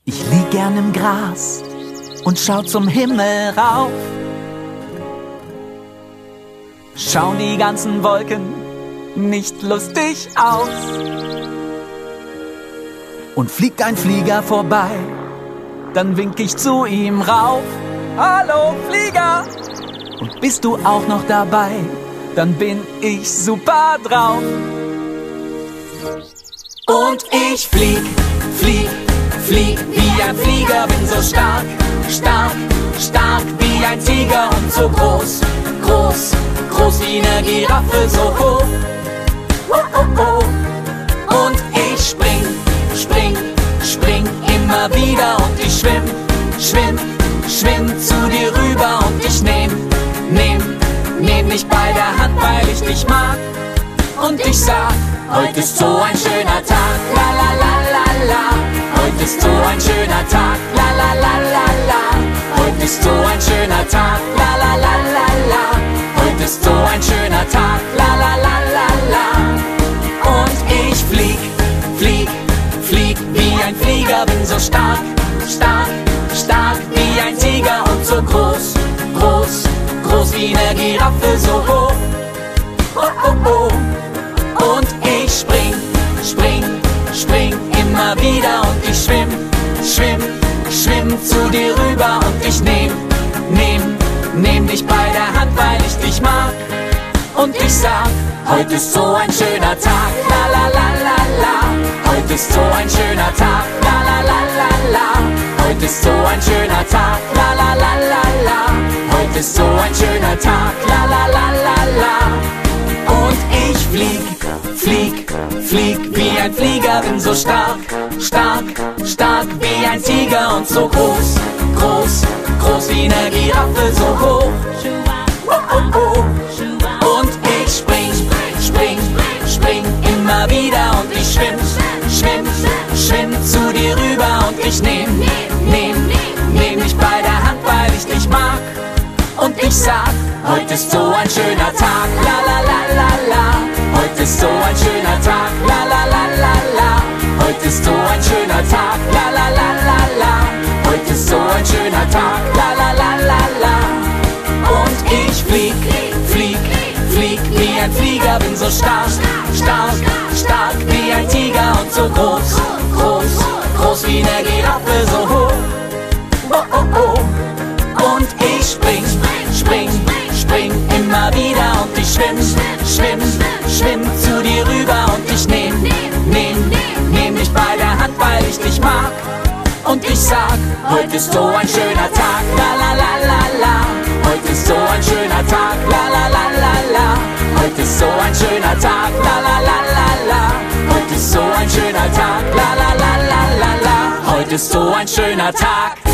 Ich lieg gern im Gras und schau zum Himmel rauf. Schauen die ganzen Wolken nicht lustig aus. Und fliegt ein Flieger vorbei, dann wink ich zu ihm rauf. Hallo Flieger! Und bist du auch noch dabei, dann bin ich super drauf. Und ich flieg, flieg, flieg wie ein Flieger, bin so stark, stark, stark wie ein Tiger und so groß, groß, groß wie eine Giraffe, so hoch. Und ich spring, spring, spring immer wieder und ich schwimm, schwimm, schwimm zu dir rüber und ich nehm dich bei der Hand, weil ich dich mag. Und ich sag, heute ist so ein schöner Tag, la la la la la. Heute ist so ein schöner Tag, la la la la la. Heute ist so ein schöner Tag, la la la la la. Heute ist so ein schöner Tag, la la la la la. Und ich flieg, flieg, flieg wie ein Flieger, bin so stark, stark, stark wie ein Tiger und so groß, groß, groß wie eine Giraffe, so hoch. Und ich spring, spring, spring immer wieder und ich schwimm, schwimm, schwimm zu dir rüber und ich nehm dich bei der Hand, weil ich dich mag. Und ich sag, heute ist so ein schöner Tag, la la la la la. Heute ist so ein schöner Tag, la la la la la. Heute ist so ein schöner Tag, la la la la la. Heute ist so ein schöner Tag, la la la la la. Und ich flieg, flieg, flieg wie ein Flieger, bin so stark, stark, stark wie ein Tiger und so groß, groß, groß wie eine Giraffe, so hoch. Und ich spring, spring, spring immer wieder und ich schwimm, schwimm, schwimm zu dir rüber und ich nehm dich bei der Hand, weil ich dich mag. Und ich sag, heute ist so ein schöner Tag, la la la la la. Heute ist so ein schöner Tag, la la la la la. Heute ist so ein schöner Tag, la la la la la. Heute ist so ein schöner Tag, la la la la la. Und ich flieg, flieg, flieg wie ein Flieger, bin so stark, stark, stark wie ein Tiger und so groß, groß, groß wie eine Giraffe, so hoch. Und ich spring, spring, spring immer wieder und ich schwimm, schwimm, schwimm zu dir rüber und ich nehm dich bei der Hand, weil ich dich mag. Und ich sag, heute ist so ein schöner Tag, la la la la la. Heute ist so ein schöner Tag, la la la la la. Heute ist so ein schöner Tag, la la la la la. Heute ist so ein schöner Tag, la la la la la la. Heute ist so ein schöner Tag.